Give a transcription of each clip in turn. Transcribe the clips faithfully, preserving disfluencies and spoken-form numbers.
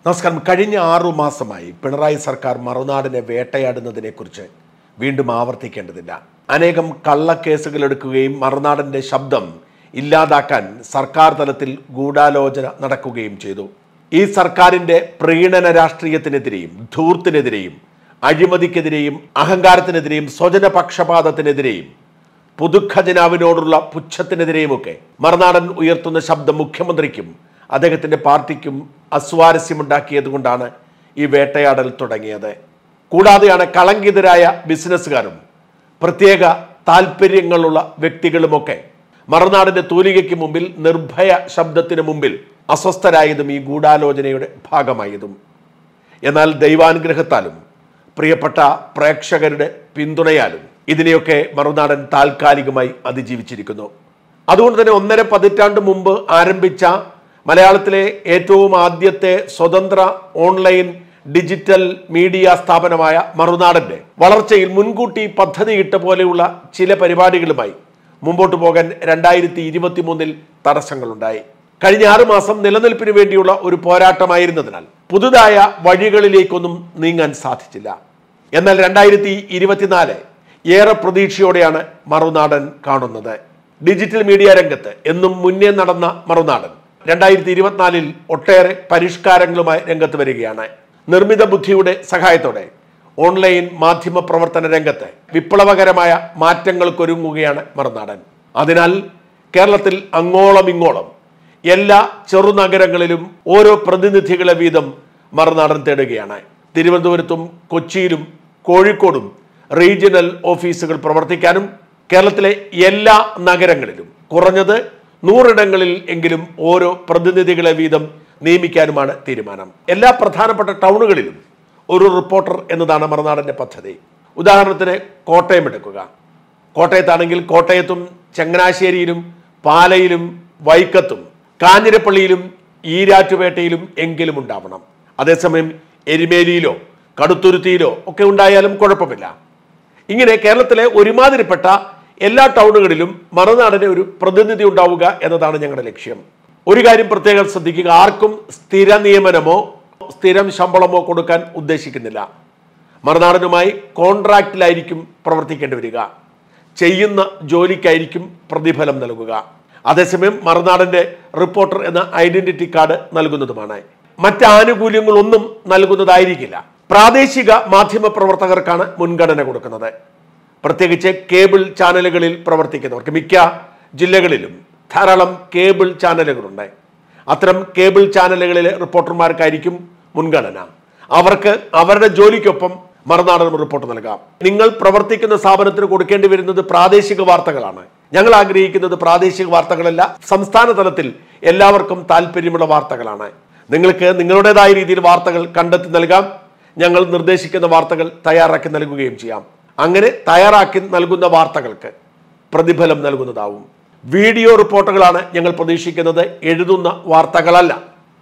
നമസ്കാരം. കഴിഞ്ഞ ആറു മാസമായി പിണറായി സർക്കാർ മറുനാടിനെ വേട്ടയാടുന്നതിനെക്കുറിച്ച് വീണ്ടും ആവർത്തിക്കേണ്ടതില്ല. അനേകം കള്ളക്കേസുകൾ എടുക്കുകയും മറുനാടിൻ്റെ ശബ്ദം ഇല്ലാതാക്കാൻ സർക്കാർ തലത്തിൽ ഗൂഢാലോചന നടക്കുകയും ചെയ്തു. ഈ സർക്കാരിൻ്റെ പ്രീണന രാഷ്ട്രീയത്തിനെതിരെയും ധൂർത്തിനെതിരെയും അഴിമതിക്കെതിരെയും അഹങ്കാരത്തിനെതിരെയും സ്വജനപക്ഷപാതത്തിനെതിരെയും പൊതുഖജനാവിനോടുള്ള പുച്ഛത്തിനെതിരെയുമൊക്കെ മറുനാടൻ ഉയർത്തുന്ന ശബ്ദം മുഖ്യമന്ത്രിക്കും അദ്ദേഹത്തിൻ്റെ പാർട്ടിക്കും അസ്വാരസ്യമുണ്ടാക്കിയതുകൊണ്ടാണ് ഈ വേട്ടയാടൽ തുടങ്ങിയത്. കൂടാതെയാണ് കളങ്കിതരായ ബിസിനസ്സുകാരും പ്രത്യേക താല്പര്യങ്ങളുള്ള വ്യക്തികളുമൊക്കെ മറുനാടിൻ്റെ തൂലികയ്ക്ക് മുമ്പിൽ നിർഭയ ശബ്ദത്തിന് മുമ്പിൽ അസ്വസ്ഥരായതും ഈ ഗൂഢാലോചനയുടെ ഭാഗമായതും. എന്നാൽ ദൈവാനുഗ്രഹത്താലും പ്രിയപ്പെട്ട പ്രേക്ഷകരുടെ പിന്തുണയാലും ഇതിനെയൊക്കെ മറുനാടൻ താൽക്കാലികമായി അതിജീവിച്ചിരിക്കുന്നു. അതുകൊണ്ട് തന്നെ ഒന്നര പതിറ്റാണ്ട് മുമ്പ് ആരംഭിച്ച മലയാളത്തിലെ ഏറ്റവും ആദ്യത്തെ സ്വതന്ത്ര ഓൺലൈൻ ഡിജിറ്റൽ മീഡിയ സ്ഥാപനമായ മറുനാടൻ്റെ വളർച്ചയിൽ മുൻകൂട്ടി പദ്ധതിയിട്ട പോലെയുള്ള ചില പരിപാടികളുമായി മുമ്പോട്ട് പോകാൻ രണ്ടായിരത്തി ഇരുപത്തി മൂന്നിൽ തടസ്സങ്ങളുണ്ടായി. കഴിഞ്ഞ ആറു മാസം നിലനിൽപ്പിന് വേണ്ടിയുള്ള ഒരു പോരാട്ടമായിരുന്നതിനാൽ പുതുതായ വഴികളിലേക്കൊന്നും നീങ്ങാൻ സാധിച്ചില്ല. എന്നാൽ രണ്ടായിരത്തി ഇരുപത്തിനാല് ഏറെ പ്രതീക്ഷയോടെയാണ് മറുനാടൻ കാണുന്നത്. ഡിജിറ്റൽ മീഡിയ രംഗത്ത് എന്നും മുന്നേ നടന്ന മറുനാടൻ രണ്ടായിരത്തി ഇരുപത്തിനാലിൽ ഒട്ടേറെ പരിഷ്കാരങ്ങളുമായി രംഗത്ത് വരികയാണ്. നിർമ്മിത ബുദ്ധിയുടെ സഹായത്തോടെ ഓൺലൈൻ മാധ്യമ പ്രവർത്തന രംഗത്ത് വിപ്ലവകരമായ മാറ്റങ്ങൾക്കൊരുങ്ങുകയാണ് മറുനാടൻ. അതിനാൽ കേരളത്തിൽ അങ്ങോളം ഇങ്ങോളം എല്ലാ ചെറുനഗരങ്ങളിലും ഓരോ പ്രതിനിധികളെ വീതം മറുനാടൻ തേടുകയാണ്. തിരുവനന്തപുരത്തും കൊച്ചിയിലും കോഴിക്കോടും റീജിയണൽ ഓഫീസുകൾ പ്രവർത്തിക്കാനും കേരളത്തിലെ എല്ലാ നഗരങ്ങളിലും കുറഞ്ഞത് നൂറിടങ്ങളിൽ എങ്കിലും ഓരോ പ്രതിനിധികളെ വീതം നിയമിക്കാനുമാണ് തീരുമാനം. എല്ലാ പ്രധാനപ്പെട്ട ടൗണുകളിലും ഒരു റിപ്പോർട്ടർ എന്നതാണ് മറുനാടൻ്റെ പദ്ധതി. ഉദാഹരണത്തിന് കോട്ടയം എടുക്കുക. കോട്ടയത്താണെങ്കിൽ കോട്ടയത്തും ചങ്ങനാശ്ശേരിയിലും പാലയിലും വൈക്കത്തും കാഞ്ഞിരപ്പള്ളിയിലും ഈരാറ്റുപേട്ടയിലും എങ്കിലും ഉണ്ടാവണം. അതേസമയം എരുമേലിയിലോ കടുത്തുരുത്തിയിലോ ഒക്കെ ഉണ്ടായാലും കുഴപ്പമില്ല. ഇങ്ങനെ കേരളത്തിലെ ഒരുമാതിരിപ്പെട്ട എല്ലാ ടൗണുകളിലും മറുനാടിന് ഒരു പ്രതിനിധി ഉണ്ടാവുക എന്നതാണ് ഞങ്ങളുടെ ലക്ഷ്യം. ഒരു കാര്യം പ്രത്യേകം ശ്രദ്ധിക്കുക, ആർക്കും സ്ഥിര നിയമനമോ സ്ഥിരം ശമ്പളമോ കൊടുക്കാൻ ഉദ്ദേശിക്കുന്നില്ല. മറുനാടനുമായി കോൺട്രാക്റ്റിലായിരിക്കും പ്രവർത്തിക്കേണ്ടി വരിക. ചെയ്യുന്ന ജോലിക്കായിരിക്കും പ്രതിഫലം നൽകുക. അതേസമയം മറുനാടൻ്റെ റിപ്പോർട്ടർ എന്ന ഐഡന്റിറ്റി കാർഡ് നൽകുന്നതുമാണ്. മറ്റ് ആനുകൂല്യങ്ങളൊന്നും നൽകുന്നതായിരിക്കില്ല. പ്രാദേശിക മാധ്യമ പ്രവർത്തകർക്കാണ് മുൻഗണന കൊടുക്കുന്നത്. പ്രത്യേകിച്ച് കേബിൾ ചാനലുകളിൽ പ്രവർത്തിക്കുന്നവർക്ക്. മിക്ക ജില്ലകളിലും ധാരാളം കേബിൾ ചാനലുകളുണ്ട്. അത്തരം കേബിൾ ചാനലുകളിലെ റിപ്പോർട്ടർമാർക്കായിരിക്കും മുൻഗണന. അവർക്ക് അവരുടെ ജോലിക്കൊപ്പം മറുനാടൻ റിപ്പോർട്ട് നൽകാം. നിങ്ങൾ പ്രവർത്തിക്കുന്ന സ്ഥാപനത്തിന് കൊടുക്കേണ്ടി വരുന്നത് പ്രാദേശിക വാർത്തകളാണ്. ഞങ്ങൾ ആഗ്രഹിക്കുന്നത് പ്രാദേശിക വാർത്തകളല്ല, സംസ്ഥാന തലത്തിൽ എല്ലാവർക്കും താല്പര്യമുള്ള വാർത്തകളാണ്. നിങ്ങൾക്ക് നിങ്ങളുടേതായ രീതിയിൽ വാർത്തകൾ കണ്ടെത്തി നൽകാം. ഞങ്ങൾ നിർദ്ദേശിക്കുന്ന വാർത്തകൾ തയ്യാറാക്കി നൽകുകയും ചെയ്യാം. അങ്ങനെ തയ്യാറാക്കി നൽകുന്ന വാർത്തകൾക്ക് പ്രതിഫലം നൽകുന്നതാവും. വീഡിയോ റിപ്പോർട്ടുകളാണ് ഞങ്ങൾ പ്രതീക്ഷിക്കുന്നത്, എഴുതുന്ന വാർത്തകളല്ല.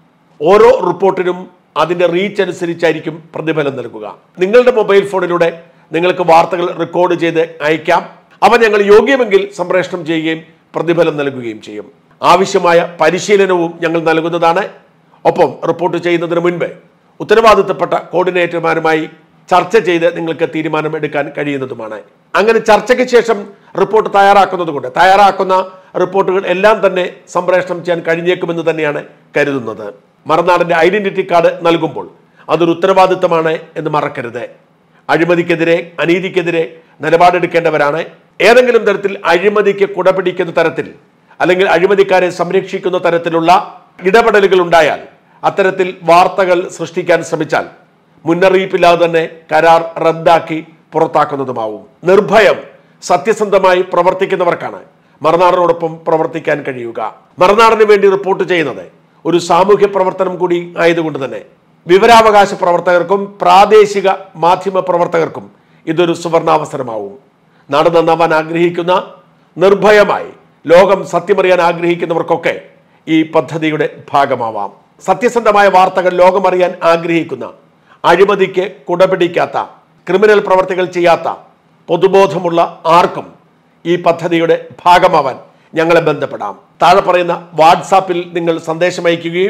ഓരോ റിപ്പോർട്ടിനും അതിൻ്റെ റീച്ച് അനുസരിച്ചായിരിക്കും പ്രതിഫലം നൽകുക. നിങ്ങളുടെ മൊബൈൽ ഫോണിലൂടെ നിങ്ങൾക്ക് വാർത്തകൾ റെക്കോർഡ് ചെയ്ത് അയക്കാം. അവ ഞങ്ങൾ യോഗ്യമെങ്കിൽ സംപ്രേഷണം ചെയ്യുകയും പ്രതിഫലം നൽകുകയും ചെയ്യും. ആവശ്യമായ പരിശീലനവും ഞങ്ങൾ നൽകുന്നതാണ്. ഒപ്പം റിപ്പോർട്ട് ചെയ്യുന്നതിന് മുൻപ് ഉത്തരവാദിത്തപ്പെട്ട കോർഡിനേറ്റർമാരുമായി ചർച്ച ചെയ്ത് നിങ്ങൾക്ക് തീരുമാനം എടുക്കാൻ കഴിയുന്നതുമാണ്. അങ്ങനെ ചർച്ചയ്ക്ക് ശേഷം റിപ്പോർട്ട് തയ്യാറാക്കുന്നത് കൊണ്ട് തയ്യാറാക്കുന്ന റിപ്പോർട്ടുകൾ എല്ലാം തന്നെ സംപ്രേഷണം ചെയ്യാൻ കഴിഞ്ഞേക്കുമെന്ന് തന്നെയാണ് കരുതുന്നത്. മറുനാടിൻ്റെ ഐഡന്റിറ്റി കാർഡ് നൽകുമ്പോൾ അതൊരു ഉത്തരവാദിത്തമാണ് എന്ന് മറക്കരുത്. അഴിമതിക്കെതിരെ അനീതിക്കെതിരെ നിലപാടെടുക്കേണ്ടവരാണ്. ഏതെങ്കിലും തരത്തിൽ അഴിമതിക്ക് കുടപിടിക്കുന്ന തരത്തിൽ അല്ലെങ്കിൽ അഴിമതിക്കാരെ സംരക്ഷിക്കുന്ന തരത്തിലുള്ള ഇടപെടലുകൾ ഉണ്ടായാൽ, അത്തരത്തിൽ വാർത്തകൾ സൃഷ്ടിക്കാൻ ശ്രമിച്ചാൽ മുന്നറിയിപ്പില്ലാതെ തന്നെ കരാർ റദ്ദാക്കി പുറത്താക്കുന്നതുമാവും. നിർഭയം സത്യസന്ധമായി പ്രവർത്തിക്കുന്നവർക്കാണ് മറുനാടനോടൊപ്പം പ്രവർത്തിക്കാൻ കഴിയുക. മറുനാടന് വേണ്ടി റിപ്പോർട്ട് ചെയ്യുന്നത് ഒരു സാമൂഹ്യ പ്രവർത്തനം കൂടി ആയതുകൊണ്ട് തന്നെ വിവരാവകാശ പ്രവർത്തകർക്കും പ്രാദേശിക മാധ്യമ പ്രവർത്തകർക്കും ഇതൊരു സുവർണാവസരമാവും. നാട് നന്നാവാൻ ആഗ്രഹിക്കുന്ന, നിർഭയമായി ലോകം സത്യമറിയാൻ ആഗ്രഹിക്കുന്നവർക്കൊക്കെ ഈ പദ്ധതിയുടെ ഭാഗമാവാം. സത്യസന്ധമായ വാർത്തകൾ ലോകമറിയാൻ ആഗ്രഹിക്കുന്ന, അഴിമതിക്ക് കുടപിടിക്കാത്ത, ക്രിമിനൽ പ്രവർത്തികൾ ചെയ്യാത്ത, പൊതുബോധമുള്ള ആർക്കും ഈ പദ്ധതിയുടെ ഭാഗമാവാൻ ഞങ്ങളെ ബന്ധപ്പെടാം. താഴെ പറയുന്ന വാട്സാപ്പിൽ നിങ്ങൾ സന്ദേശം അയക്കുകയും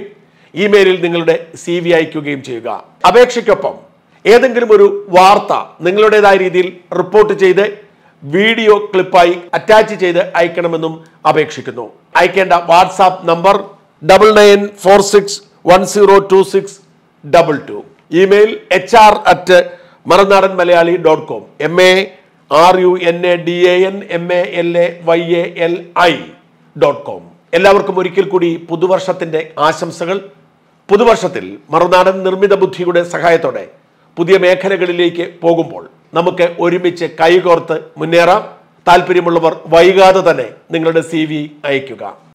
ഇമെയിലിൽ നിങ്ങളുടെ സി വി അയക്കുകയും ചെയ്യുക. അപേക്ഷയ്ക്കൊപ്പം ഏതെങ്കിലും ഒരു വാർത്ത നിങ്ങളുടേതായ രീതിയിൽ റിപ്പോർട്ട് ചെയ്ത് വീഡിയോ ക്ലിപ്പായി അറ്റാച്ച് ചെയ്ത് അയക്കണമെന്നും അപേക്ഷിക്കുന്നു. അയക്കേണ്ട WhatsApp number double nine four six one zero two six double two. Email H R at Marunadan Malayali dot com. M A R U N A D A N M A L A Y A L I dot com. എല്ലാവർക്കും ഒരിക്കൽ കൂടി പുതുവർഷത്തിന്റെ ആശംസകൾ. പുതുവർഷത്തിൽ മറുനാടൻ നിർമ്മിത ബുദ്ധിയുടെ സഹായത്തോടെ പുതിയ മേഖലകളിലേക്ക് പോകുമ്പോൾ നമുക്ക് ഒരുമിച്ച് കൈകോർത്ത് മുന്നേറാം. താല്പര്യമുള്ളവർ വൈകാതെ തന്നെ നിങ്ങളുടെ സി വി അയയ്ക്കുക.